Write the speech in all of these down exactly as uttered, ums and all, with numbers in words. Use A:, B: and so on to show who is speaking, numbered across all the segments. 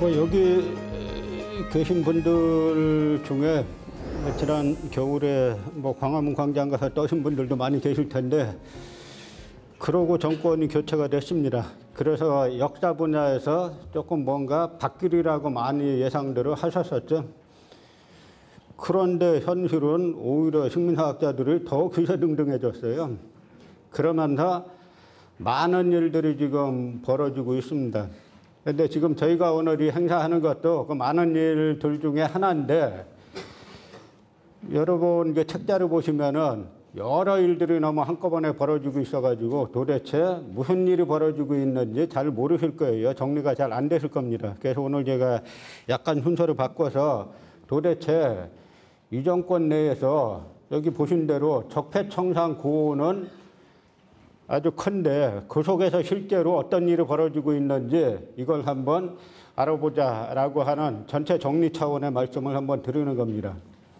A: 뭐 여기 계신 분들 중에 지난 겨울에 뭐 광화문 광장 가서 떠신 분들도 많이 계실 텐데, 그러고 정권이 교체가 됐습니다. 그래서 역사 분야에서 조금 뭔가 바뀌리라고 많이 예상들을 하셨었죠. 그런데 현실은 오히려 식민사학자들이 더 기세등등해졌어요. 그러면서 많은 일들이 지금 벌어지고 있습니다. 그런데 지금 저희가 오늘 이 행사하는 것도 그 많은 일들 중에 하나인데, 여러분 이게 책자를 보시면은 여러 일들이 너무 한꺼번에 벌어지고 있어가지고 도대체 무슨 일이 벌어지고 있는지 잘 모르실 거예요. 정리가 잘 안 되실 겁니다. 그래서 오늘 제가 약간 순서를 바꿔서 도대체 이 정권 내에서 여기 보신 대로 적폐청산 고온은 아주 큰데 그 속에서 실제로 어떤 일이 벌어지고 있는지 이걸 한번 알아보자라고 하는 전체 정리 차원의 말씀을 한번 드리는 겁니다.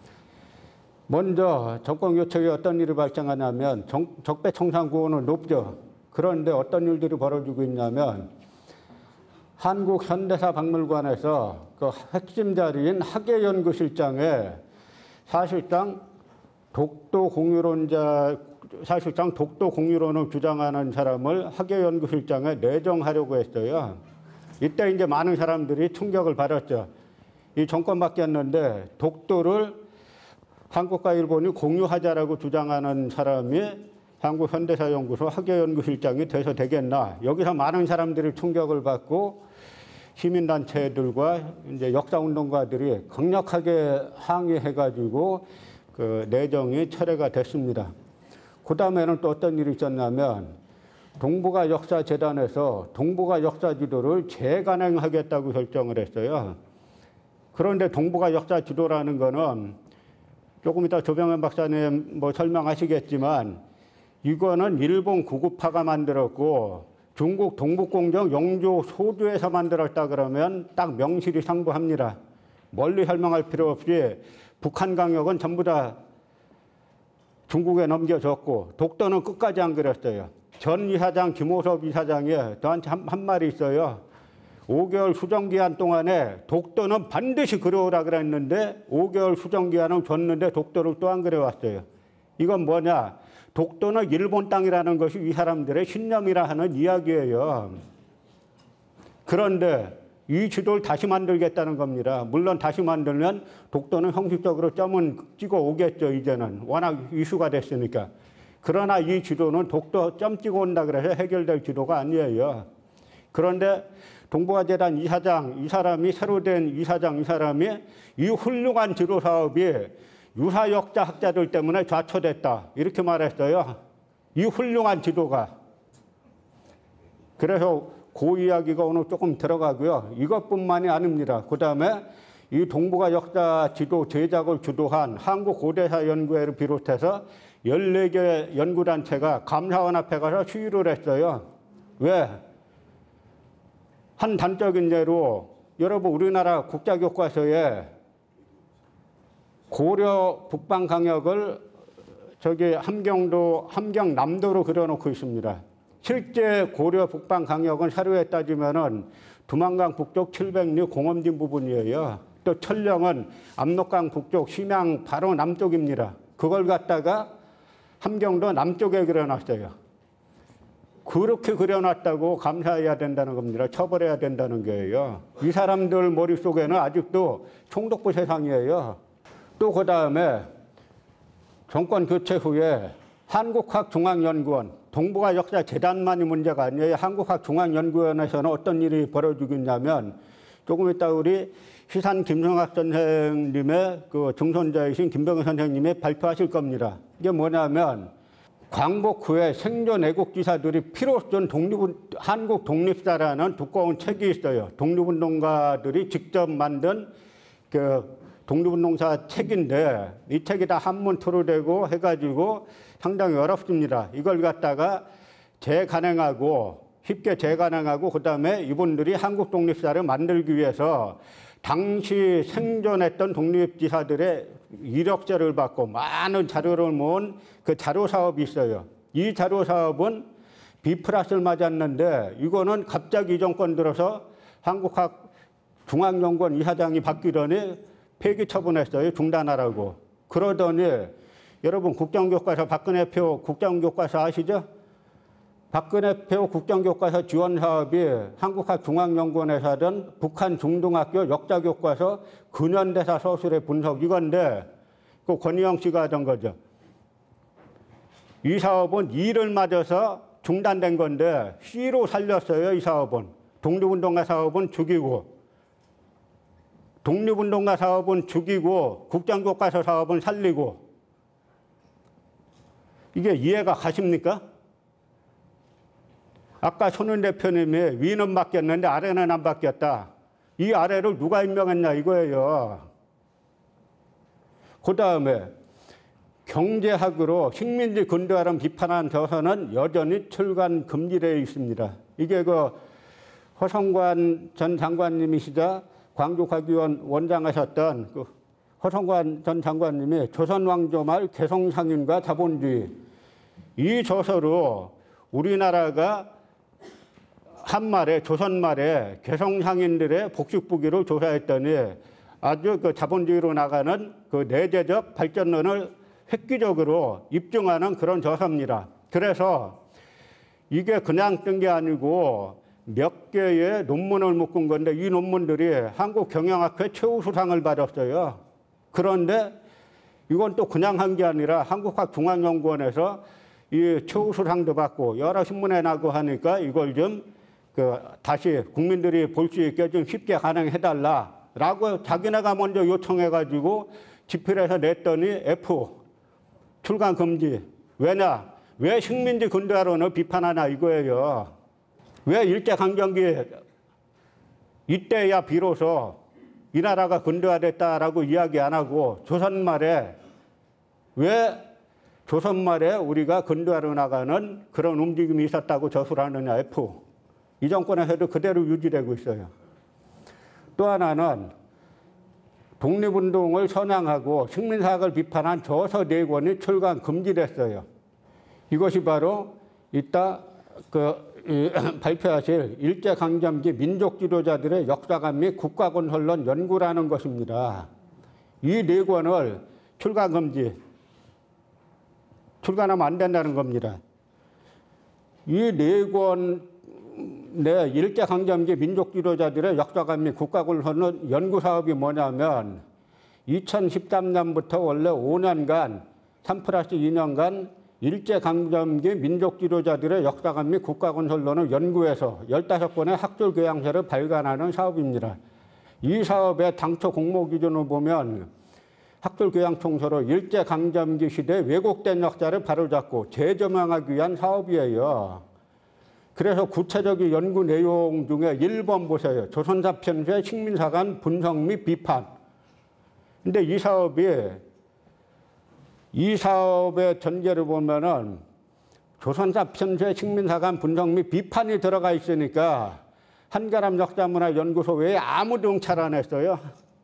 A: 먼저 정권 교체에 어떤 일이 발생하냐면 적폐청산 고온은 높죠. 그런데 어떤 일들이 벌어지고 있냐면 한국 현대사 박물관에서 그 핵심 자리인 학예연구실장에 사실상 독도 공유론자, 사실상 독도 공유론을 주장하는 사람을 학예연구실장에 내정하려고 했어요. 이때 이제 많은 사람들이 충격을 받았죠. 이 정권 바뀌었는데 독도를 한국과 일본이 공유하자라고 주장하는 사람이 한국현대사연구소 학예연구실장이 돼서 되겠나. 여기서 많은 사람들이 충격을 받고 시민단체들과 이제 역사운동가들이 강력하게 항의해가지고 그 내정이 철회가 됐습니다. 그 다음에는 또 어떤 일이 있었냐면 동북아 역사재단에서 동북아 역사지도를 재간행하겠다고 결정을 했어요. 그런데 동북아 역사지도라는 거는 조금 이따 조병현 박사님 뭐 설명하시겠지만 이거는 일본 구구파가 만들었고 중국 동북공정 영조 소주에서 만들었다 그러면 딱 명실이 상부합니다. 멀리 설명할 필요 없이 북한 강역은 전부 다 중국에 넘겨줬고 독도는 끝까지 안 그랬어요. 전 이사장 김호섭 이사장이 저한테 한, 한 말이 있어요. 오 개월 수정기한 동안에 독도는 반드시 그려오라 그랬는데 오 개월 수정기한은 줬는데 독도를 또 안 그려왔어요. 이건 뭐냐? 독도는 일본 땅이라는 것이 이 사람들의 신념이라 하는 이야기예요. 그런데 이 지도를 다시 만들겠다는 겁니다. 물론 다시 만들면 독도는 형식적으로 점은 찍어 오겠죠. 이제는 워낙 이슈가 됐으니까. 그러나 이 지도는 독도 점 찍어 온다 그래서 해결될 지도가 아니에요. 그런데 동북아재단 이사장, 이 사람이 새로 된 이사장, 이 사람이 이 훌륭한 지도 사업이 유사역사 학자들 때문에 좌초됐다. 이렇게 말했어요. 이 훌륭한 지도가. 그래서 그 이야기가 오늘 조금 들어가고요. 이것뿐만이 아닙니다. 그 다음에 이 동북아 역사 지도 제작을 주도한 한국고대사연구회를 비롯해서 열네 개 연구단체가 감사원 앞에 가서 시위를 했어요. 왜? 한 단적인 예로 여러분 우리나라 국자교과서에 고려 북방강역을 저기 함경도, 함경남도로 그려놓고 있습니다. 실제 고려 북방강역은 사료에 따지면은 두만강 북쪽 칠백 리 공엄진 부분이에요. 또 천령은 압록강 북쪽 심양 바로 남쪽입니다. 그걸 갖다가 함경도 남쪽에 그려놨어요. 그렇게 그려놨다고 감사해야 된다는 겁니다. 처벌해야 된다는 거예요. 이 사람들 머릿속에는 아직도 총독부 세상이에요. 또 그 다음에 정권 교체 후에 한국학중앙연구원, 동북아 역사재단만이 문제가 아니에요. 한국학중앙연구원에서는 어떤 일이 벌어지고 있냐면 조금 이따 우리 희산 김성학 선생님의 그 증손자이신 김병현 선생님이 발표하실 겁니다. 이게 뭐냐면 광복 후에 생존 애국지사들이 피로존 독립, 한국 독립사라는 두꺼운 책이 있어요. 독립운동가들이 직접 만든 그 독립운동사 책인데 이 책이 다 한문토로 되고 해가지고 상당히 어렵습니다. 이걸 갖다가 재간행하고 쉽게 재간행하고 그 다음에 이분들이 한국 독립사를 만들기 위해서 당시 생존했던 독립지사들의 이력서를 받고 많은 자료를 모은 그 자료 사업이 있어요. 이 자료 사업은 B 플러스를 맞았는데 이거는 갑자기 이 정권 들어서 한국학 중앙연구원 이사장이 바뀌더니 폐기 처분했어요. 중단하라고. 그러더니 여러분 국정교과서 박근혜표 국정교과서 아시죠? 박근혜표 국정교과서 지원 사업이 한국학중앙연구원에서 하던 북한 중등학교 역사교과서 근현대사 서술의 분석 이건데 그 권희영 씨가 하던 거죠. 이 사업은 이를 맞아서 중단된 건데 C로 살렸어요. 이 사업은. 독립운동가 사업은 죽이고 독립운동가 사업은 죽이고 국정교과서 사업은 살리고 이게 이해가 가십니까? 아까 손은 대표님이 위는 바뀌었는데 아래는 안 바뀌었다. 이 아래를 누가 임명했냐 이거예요. 그 다음에 경제학으로 식민지 근대화를 비판한 저서는 여전히 출간 금지되어 있습니다. 이게 그 허성관 전 장관님이시자 광주과기원 원장하셨던 그 허성관 전 장관님이 조선왕조 말 개성상인과 자본주의 이 저서로 우리나라가 한말에 조선말에 개성상인들의 복식부기를 조사했더니 아주 그 자본주의로 나가는 그 내재적 발전론을 획기적으로 입증하는 그런 저서입니다. 그래서 이게 그냥 뜬 게 아니고 몇 개의 논문을 묶은 건데 이 논문들이 한국경영학회 최우수상을 받았어요. 그런데 이건 또 그냥 한 게 아니라 한국학중앙연구원에서 이 최우수상도 받고 여러 신문에 나고 하니까 이걸 좀 그 다시 국민들이 볼 수 있게 좀 쉽게 가능해달라라고 자기네가 먼저 요청해가지고 집필해서 냈더니 F 출간 금지. 왜냐? 왜 식민지 근대화론을 비판하냐 이거예요. 왜 일제강점기 이때야 비로소 이 나라가 근대화됐다라고 이야기 안 하고 조선말에 왜 조선말에 우리가 근대화로 나가는 그런 움직임이 있었다고 저술하느냐 F. 이 정권에서도 그대로 유지되고 있어요. 또 하나는 독립운동을 선양하고 식민사학을 비판한 저서 네 권이 출간 금지됐어요. 이것이 바로 이따 그 이, 발표하실 일제강점기 민족 지도자들의 역사관 및 국가건설론 연구라는 것입니다. 이 네 권을 출간 금지, 출간하면 안 된다는 겁니다. 이 네 권 내 일제강점기 민족 지도자들의 역사관 및 국가건설론 연구 사업이 뭐냐면 이천십삼 년부터 원래 오 년간 삼 플러스 이 년간 일제강점기 민족 지도자들의 역사관 및 국가건설론을 연구해서 열다섯 권의 학술 교양서를 발간하는 사업입니다. 이 사업의 당초 공모 기준을 보면 학술 교양 총서로 일제강점기 시대 왜곡된 역사를 바로잡고 재조명하기 위한 사업이에요. 그래서 구체적인 연구 내용 중에 일 번 보세요. 조선사 편수의 식민사관 분석 및 비판. 근데 이 사업이 이 사업의 전제를 보면은 조선사 편수의 식민사관 분석 및 비판이 들어가 있으니까 한가람 역사문화 연구소 외에 아무도 응찰 안 했어요.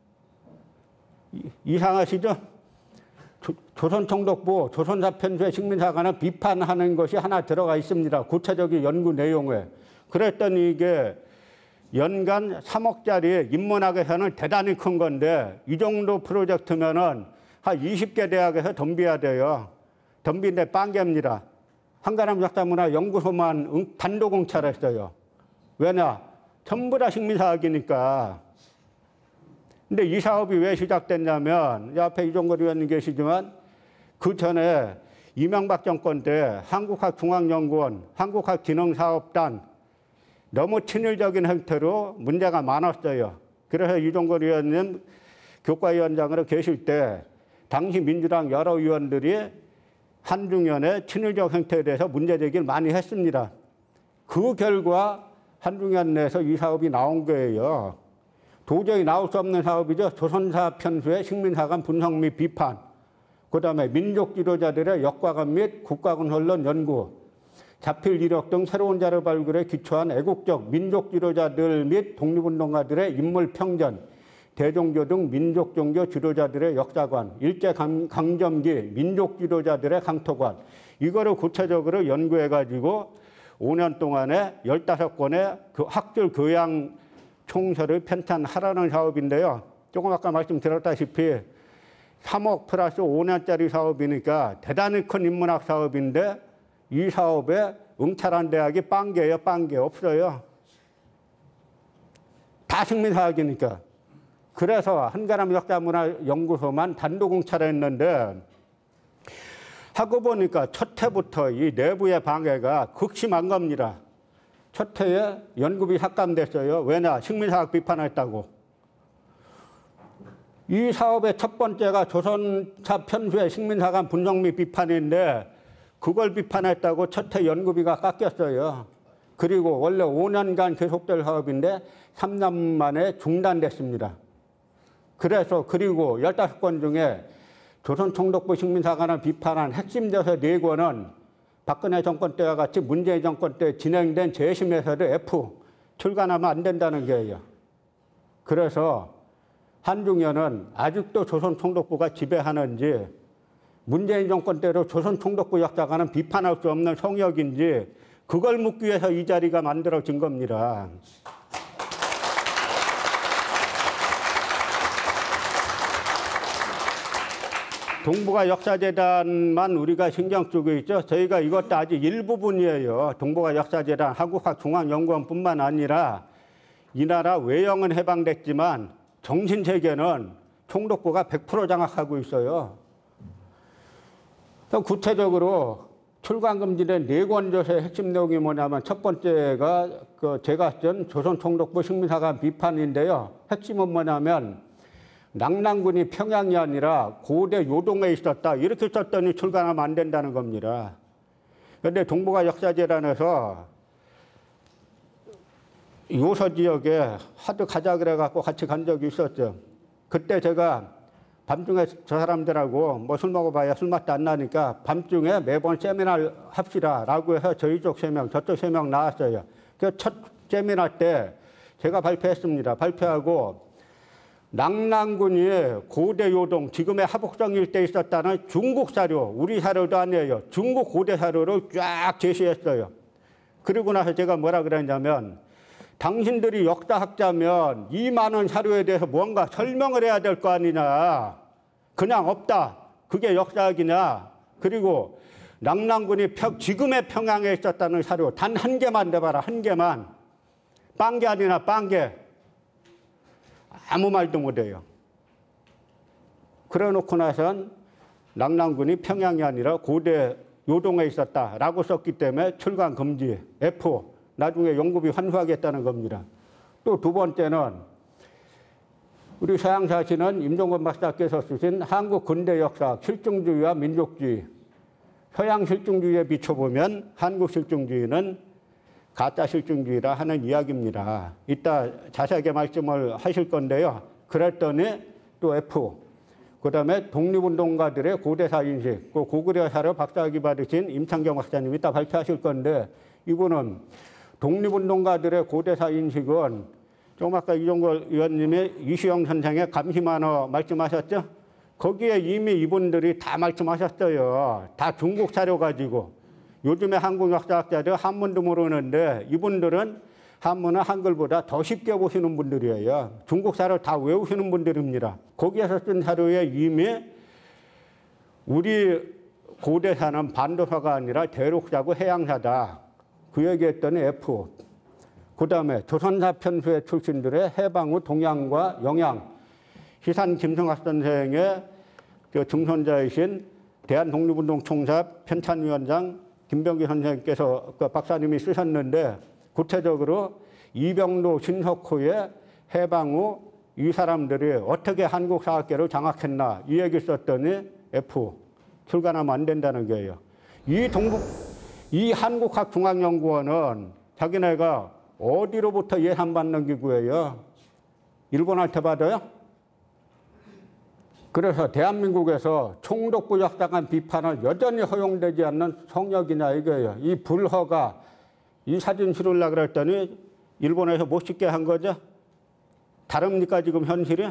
A: 이상하시죠? 조, 조선총독부 조선사 편수의 식민사관을 비판하는 것이 하나 들어가 있습니다. 구체적인 연구 내용에. 그랬더니 이게 연간 삼억짜리 인문학에서는 대단히 큰 건데 이 정도 프로젝트면은 한 이십 개 대학에서 덤벼야 돼요. 덤비는데 빵개입니다. 한가람 역사문화 연구소만 응, 단독 응찰했어요. 왜냐? 전부 다 식민사학이니까. 근데 이 사업이 왜 시작됐냐면 이 앞에 이종걸 의원님 계시지만 그 전에 이명박 정권 때 한국학중앙연구원, 한국학기능사업단 너무 친일적인 형태로 문제가 많았어요. 그래서 이종걸 의원님 교과위원장으로 계실 때 당시 민주당 여러 의원들이 한중연의 친일적 형태에 대해서 문제제기를 많이 했습니다. 그 결과 한중연 내에서 이 사업이 나온 거예요. 도저히 나올 수 없는 사업이죠. 조선사 편수의 식민사관 분석 및 비판, 그 다음에 민족 지도자들의 역과관 및 국가건설론 연구, 자필 이력 등 새로운 자료 발굴에 기초한 애국적 민족 지도자들 및 독립운동가들의 인물 평전, 대종교 등 민족 종교 지도자들의 역사관, 일제강점기 민족 지도자들의 강토관, 이거를 구체적으로 연구해가지고 오 년 동안에 열다섯 권의 그 학술 교양 총서를 편찬하라는 사업인데요. 조금 아까 말씀드렸다시피 삼억 플러스 오 년짜리 사업이니까 대단히 큰 인문학 사업인데 이 사업에 응찰한 대학이 빵 개예요. 빵 개. 없어요. 다 식민사학이니까. 그래서 한가람 역사문화연구소만 단독 응찰했는데 하고 보니까 첫 해부터 이 내부의 방해가 극심한 겁니다. 첫 해에 연구비 삭감됐어요. 왜냐? 식민사학 비판했다고. 이 사업의 첫 번째가 조선사 편수의 식민사관 분석 및 비판인데 그걸 비판했다고 첫 해 연구비가 깎였어요. 그리고 원래 오 년간 계속될 사업인데 삼 년 만에 중단됐습니다. 그래서 그리고 열다섯 권 중에 조선총독부 식민사관을 비판한 핵심 저서 네 권은 박근혜 정권 때와 같이 문재인 정권 때 진행된 재심에서도 F 출간하면 안 된다는 거예요. 그래서 한중연은 아직도 조선총독부가 지배하는지 문재인 정권 때로 조선총독부 역사관은 비판할 수 없는 성역인지 그걸 묻기 위해서 이 자리가 만들어진 겁니다. 동북아 역사재단만 우리가 신경 쓰고 있죠. 저희가 이것도 아직 일부분이에요. 동북아 역사재단 한국학중앙연구원뿐만 아니라 이 나라 외형은 해방됐지만 정신세계는 총독부가 백 퍼센트 장악하고 있어요. 구체적으로 출간금지된 네 권 저서의 핵심 내용이 뭐냐면 첫 번째가 그 제가 쓴 조선총독부 식민사관 비판인데요. 핵심은 뭐냐면 낙랑군이 평양이 아니라 고대 요동에 있었다. 이렇게 썼더니 출간하면 안 된다는 겁니다. 그런데 동북아 역사재단에서 요서 지역에 하도 가자 그래갖고 같이 간 적이 있었죠. 그때 제가 밤중에 저 사람들하고 뭐 술 먹어봐야 술맛도 안 나니까 밤중에 매번 세미나를 합시다라고 해서 저희 쪽 세 명, 저쪽 세 명 나왔어요. 그 첫 세미나 때 제가 발표했습니다. 발표하고 낙랑군이 고대 요동, 지금의 하복성 일대에 있었다는 중국 사료, 우리 사료도 아니에요. 중국 고대 사료를 쫙 제시했어요. 그리고 나서 제가 뭐라 그랬냐면 당신들이 역사학자면 이 많은 사료에 대해서 뭔가 설명을 해야 될 거 아니냐. 그냥 없다. 그게 역사학이냐. 그리고 낙랑군이 평, 지금의 평양에 있었다는 사료 단 한 개만 내봐라. 한 개만. 빵개 아니나 빵개. 아무 말도 못해요. 그래 놓고 나선 낙랑군이 평양이 아니라 고대 요동에 있었다라고 썼기 때문에 출간 금지, F. 나중에 연구비 환수하겠다는 겁니다. 또 두 번째는 우리 서양사시는 임종건 박사께서 쓰신 한국 근대 역사 실증주의와 민족주의. 서양 실증주의에 비춰보면 한국 실증주의는 가짜 실증주의라 하는 이야기입니다. 이따 자세하게 말씀을 하실 건데요. 그랬더니 또 F. 그 다음에 독립운동가들의 고대사 인식. 그 고구려사료 박사학위 받으신 임창경 박사님 이따 발표하실 건데 이분은 독립운동가들의 고대사 인식은 좀 아까 이종걸 의원님이 이시영 선생의 감시만어 말씀하셨죠? 거기에 이미 이분들이 다 말씀하셨어요. 다 중국 사료 가지고. 요즘에 한국 역사학자들 한문도 모르는데 이분들은 한문은 한글보다 더 쉽게 보시는 분들이에요. 중국 사료 다 외우시는 분들입니다. 거기에서 쓴 사료에 이미 우리 고대사는 반도사가 아니라 대륙사고 해양사다. 그 얘기했더니 F. 그 다음에 조선사 편수의 출신들의 해방 후 동양과 영양. 희산 김성학 선생의 증손자이신 대한독립운동총사 편찬위원장 김병기 선생님께서 그 박사님이 쓰셨는데 구체적으로 이병로 신석호의 해방 후 이 사람들이 어떻게 한국 사학계를 장악했나 이 얘기 썼더니 F. 출간하면 안 된다는 거예요. 이 동북 이 한국학중앙연구원은 자기네가 어디로부터 예산받는 기구예요? 일본한테 받아요? 그래서 대한민국에서 총독부 역사관 비판은 여전히 허용되지 않는 성역이냐 이거예요. 이 불허가 이 사진 실으려고 그랬더니 일본에서 못 찍게 한 거죠? 다릅니까 지금 현실이?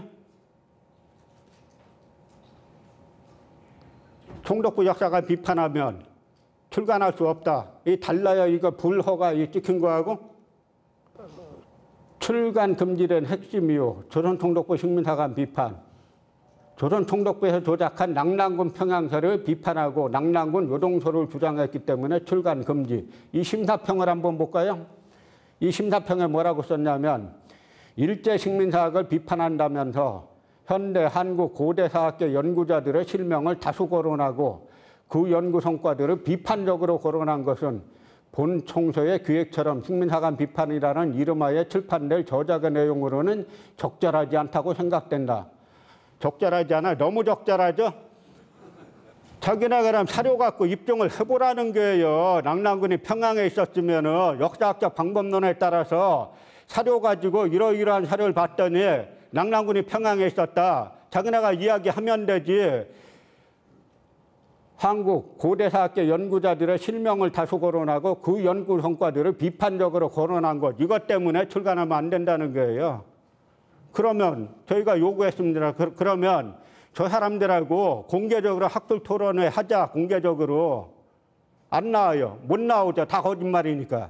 A: 총독부 역사관 비판하면 출간할 수 없다. 이 달라요. 이거 불허가 이 찍힌 거하고 출간 금지된 핵심 이유, 조선총독부 식민사관 비판. 조선총독부에서 조작한 낙랑군 평양서를 비판하고 낙랑군 요동서를 주장했기 때문에 출간 금지. 이 심사평을 한번 볼까요? 이 심사평에 뭐라고 썼냐면 일제 식민사학을 비판한다면서 현대 한국 고대사학계 연구자들의 실명을 다수 거론하고 그 연구 성과들을 비판적으로 거론한 것은 본 총서의 기획처럼 식민사관 비판이라는 이름하에 출판될 저작의 내용으로는 적절하지 않다고 생각된다. 적절하지 않아? 너무 적절하죠? 자기네 그럼 사료 갖고 입증을 해보라는 거예요. 낙랑군이 평양에 있었으면 역사학적 방법론에 따라서 사료 가지고 이러이러한 사료를 봤더니 낙랑군이 평양에 있었다. 자기네가 이야기하면 되지. 한국 고대사학계 연구자들의 실명을 다수 거론하고 그 연구 성과들을 비판적으로 거론한 것. 이것 때문에 출간하면 안 된다는 거예요. 그러면 저희가 요구했습니다. 그러면 저 사람들하고 공개적으로 학술 토론회 하자. 공개적으로. 안 나와요. 못 나오죠. 다 거짓말이니까.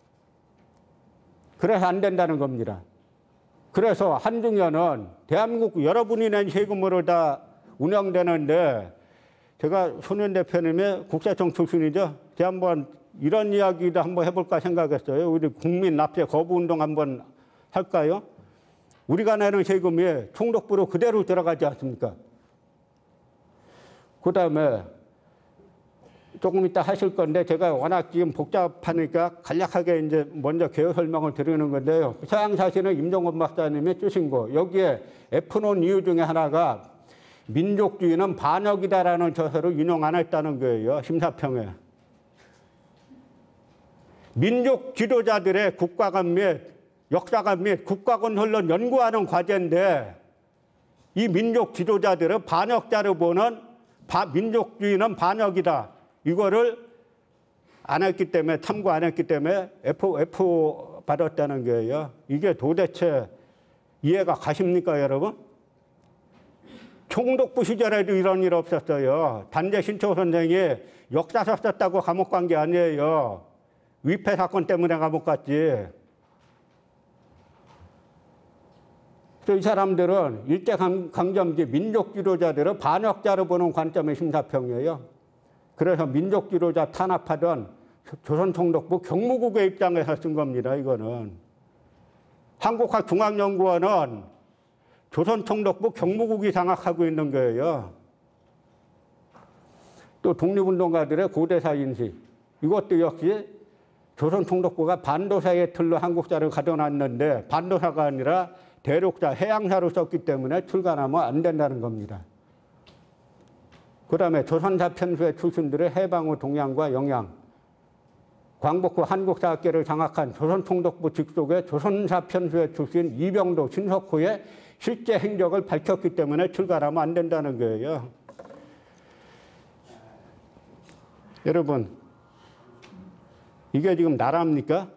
A: 그래서 안 된다는 겁니다. 그래서 한중연은 대한민국 여러분이 낸 세금으로 다 운영되는데 제가 손현 대표님의 국세청 출신이죠. 제가 한번 이런 이야기도 한번 해볼까 생각했어요. 우리 국민 납세 거부 운동 한번 할까요? 우리가 내는 세금이 총독부로 그대로 들어가지 않습니까? 그 다음에 조금 이따 하실 건데 제가 워낙 지금 복잡하니까 간략하게 이제 먼저 개요 설명을 드리는 건데요. 서양사시는 임종원 박사님이 쓰신 거. 여기에 F 놓은 이유 중에 하나가 민족주의는 반역이다라는 저서를 인용 안 했다는 거예요. 심사평에. 민족 지도자들의 국가관 및 역사관 및 국가건설론 연구하는 과제인데 이 민족 지도자들은 반역자로 보는 바, 민족주의는 반역이다. 이거를 안 했기 때문에 참고 안 했기 때문에 F, F 받았다는 거예요. 이게 도대체 이해가 가십니까 여러분? 총독부 시절에도 이런 일 없었어요. 단재 신초 선생이 역사서 썼다고 감옥 간 게 아니에요. 위패 사건 때문에 감옥 갔지. 이 사람들은 일제강점기 민족 지도자들을 반역자로 보는 관점의 심사평이에요. 그래서 민족 지도자 탄압하던 조선총독부 경무국의 입장에서 쓴 겁니다. 이거는. 한국학중앙연구원은 조선총독부 경무국이 장악하고 있는 거예요. 또 독립운동가들의 고대사 인식. 이것도 역시 조선총독부가 반도사의 틀로 한국사를 가둬놨는데 반도사가 아니라 대륙사, 해양사로 썼기 때문에 출간하면 안 된다는 겁니다. 그 다음에 조선사 편수의 출신들의 해방 후 동향과 영향. 광복 후 한국사학계를 장악한 조선총독부 직속의 조선사 편수의 출신 이병도, 신석호의 실제 행적을 밝혔기 때문에 출간하면 안 된다는 거예요. 여러분, 이게 지금 나라입니까?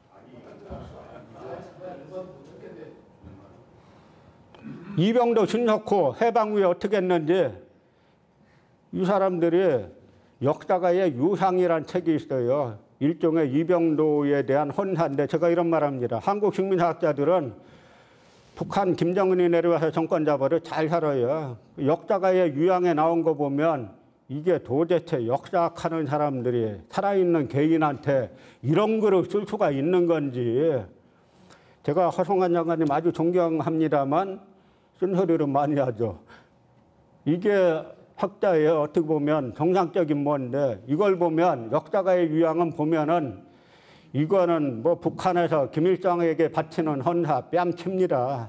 A: 이병도, 신석호 해방 후에 어떻게 했는지 이 사람들이 역사가의 유향이라는 책이 있어요. 일종의 이병도에 대한 헌사인데 제가 이런 말합니다. 한국 식민사학자들은 북한 김정은이 내려와서 정권 잡아도 잘 살아요. 역사가의 유향에 나온 거 보면 이게 도대체 역사학하는 사람들이 살아있는 개인한테 이런 글을 쓸 수가 있는 건지. 제가 허성한 장관님 아주 존경합니다만 쓴소리를 많이 하죠. 이게 학자예요. 어떻게 보면 정상적인 뭔데 이걸 보면 역사가의 유향은 보면은 이거는 뭐 북한에서 김일성에게 바치는 헌사 뺨칩니다.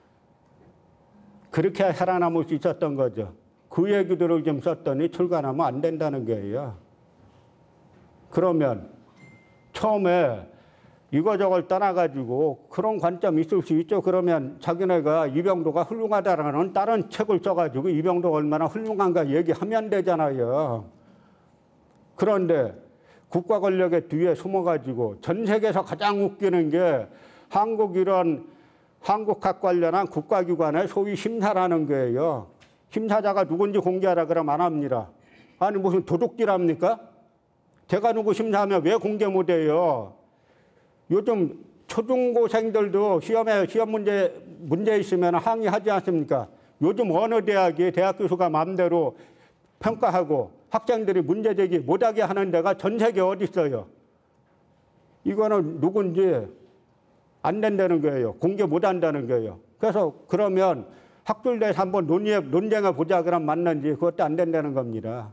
A: 그렇게 살아남을 수 있었던 거죠. 그 얘기들을 좀 썼더니 출간하면 안 된다는 거예요. 그러면 처음에 이거저걸 떠나가지고 그런 관점이 있을 수 있죠. 그러면 자기네가 이병도가 훌륭하다라는 다른 책을 써가지고 이병도가 얼마나 훌륭한가 얘기하면 되잖아요. 그런데 국가 권력의 뒤에 숨어가지고 전 세계에서 가장 웃기는 게 한국 이런 한국학 관련한 국가기관의 소위 심사라는 거예요. 심사자가 누군지 공개하라 그러면 안 합니다. 아니 무슨 도둑질합니까? 제가 누구 심사하면 왜 공개 못해요? 요즘 초중고생들도 시험에 시험 문제 문제 있으면 항의하지 않습니까? 요즘 어느 대학이 대학 교수가 마음대로 평가하고 학생들이 문제 제기 못하게 하는 데가 전 세계에 어디 있어요? 이거는 누군지 안 된다는 거예요. 공개 못 한다는 거예요. 그래서 그러면 학술 내에서 한번 논의해, 논쟁해 보자 그러면 맞는지 그것도 안 된다는 겁니다.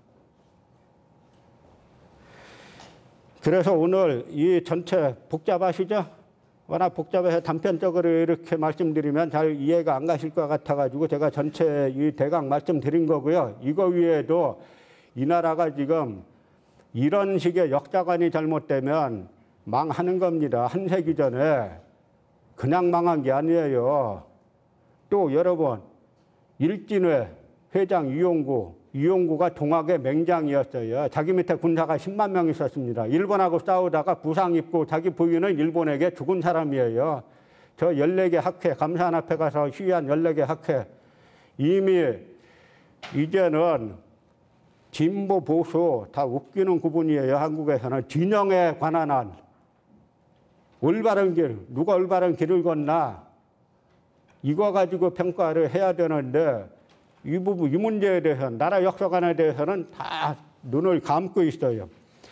A: 그래서 오늘 이 전체 복잡하시죠? 워낙 복잡해서 단편적으로 이렇게 말씀드리면 잘 이해가 안 가실 것 같아가지고 제가 전체 이 대강 말씀드린 거고요. 이거 위에도 이 나라가 지금 이런 식의 역사관이 잘못되면 망하는 겁니다. 한 세기 전에 그냥 망한 게 아니에요. 또 여러분, 일진회 회장 유용구, 유용구가 동학의 맹장이었어요. 자기 밑에 군사가 십만 명 있었습니다. 일본하고 싸우다가 부상 입고 자기 부인은 일본에게 죽은 사람이에요. 저 열네 개 학회, 감사원 앞에 가서 시위한 열네 개 학회. 이미 이제는 진보, 보수 다 웃기는 구분이에요. 한국에서는 진영에 관한 한. 올바른 길, 누가 올바른 길을 걷나 이거 가지고 평가를 해야 되는데 이 부분, 이 문제에 대해서는 나라 역사관에 대해서는 다 눈을 감고 있어요.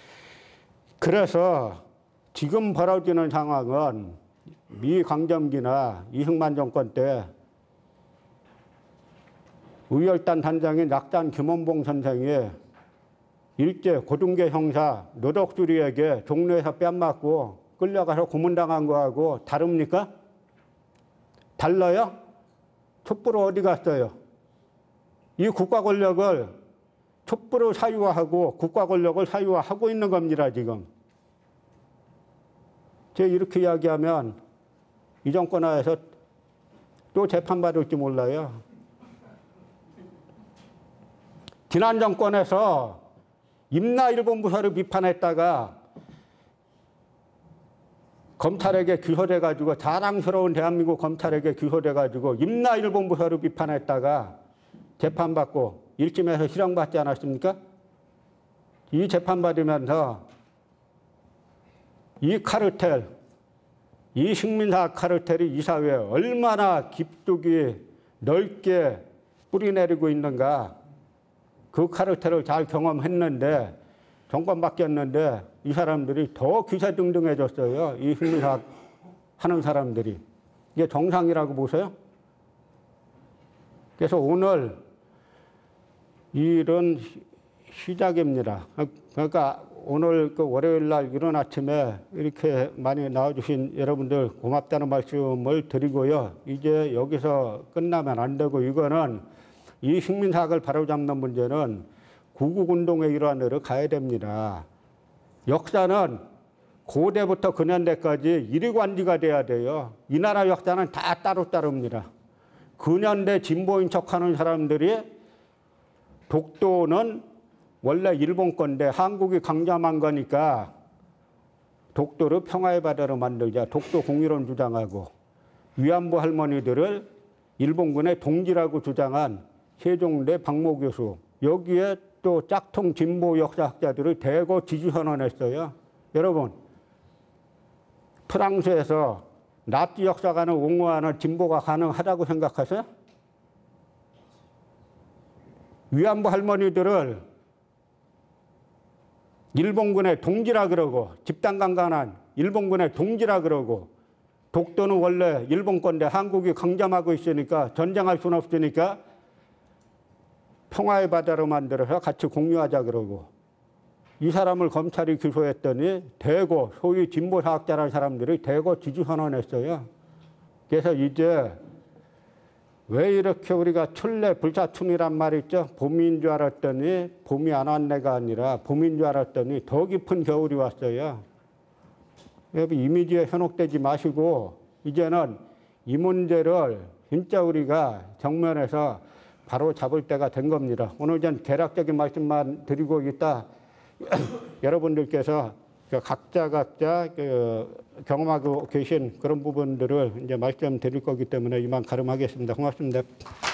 A: 그래서 지금 벌어지는 상황은 미 강점기나 이승만 정권 때 의열단 단장인 낙단 김원봉 선생이 일제 고등계 형사 노덕수리에게 종로에서 뺨맞고 끌려가서 고문당한 거하고 다릅니까? 달라요? 촛불은 어디 갔어요? 이 국가 권력을 촛불을 사유화하고 국가 권력을 사유화하고 있는 겁니다, 지금. 제가 이렇게 이야기하면 이 정권 하에서 또 재판받을지 몰라요. 지난 정권에서 임나일본부서를 비판했다가 검찰에게 기소돼가지고 자랑스러운 대한민국 검찰에게 기소돼가지고 임나일본부서를 비판했다가 재판받고 일심에서 실형받지 않았습니까? 이 재판받으면서 이 카르텔, 이 식민사 카르텔이 이 사회에 얼마나 깊숙이 넓게 뿌리내리고 있는가 그 카르텔을 잘 경험했는데 정권 바뀌었는데 이 사람들이 더 기세등등해졌어요. 이 식민사 하는 사람들이. 이게 정상이라고 보세요? 그래서 오늘 이런 시작입니다. 그러니까 오늘 그 월요일 날 이른 아침에 이렇게 많이 나와주신 여러분들 고맙다는 말씀을 드리고요. 이제 여기서 끝나면 안 되고 이거는 이 식민사학을 바로잡는 문제는 구국운동의 일환으로 가야 됩니다. 역사는 고대부터 근현대까지 일관지가 돼야 돼요. 이 나라 역사는 다 따로따로입니다. 근현대 진보인 척하는 사람들이 독도는 원래 일본 건데 한국이 강점한 거니까 독도를 평화의 바다로 만들자. 독도 공유론 주장하고 위안부 할머니들을 일본군의 동지라고 주장한 세종대 박모 교수. 여기에 또 짝퉁 진보 역사학자들을 대거 지지 선언했어요. 여러분, 프랑스에서 나치 역사관을 옹호하는 진보가 가능하다고 생각하세요? 위안부 할머니들을 일본군의 동지라 그러고 집단강간한 일본군의 동지라 그러고 독도는 원래 일본 건데 한국이 강점하고 있으니까 전쟁할 수는 없으니까 평화의 바다로 만들어서 같이 공유하자 그러고 이 사람을 검찰이 기소했더니 대거 소위 진보사학자라는 사람들이 대거 지지 선언했어요. 그래서 이제 왜 이렇게 우리가 출래 불사춘이란 말 있죠? 봄인 줄 알았더니 봄이 안 왔네가 아니라 봄인 줄 알았더니 더 깊은 겨울이 왔어요. 여러분 이미지에 현혹되지 마시고 이제는 이 문제를 진짜 우리가 정면에서 바로 잡을 때가 된 겁니다. 오늘 전 개략적인 말씀만 드리고 있다. 여러분들께서 각자 각자 경험하고 계신 그런 부분들을 이제 말씀드릴 거기 때문에 이만 가름하겠습니다. 고맙습니다.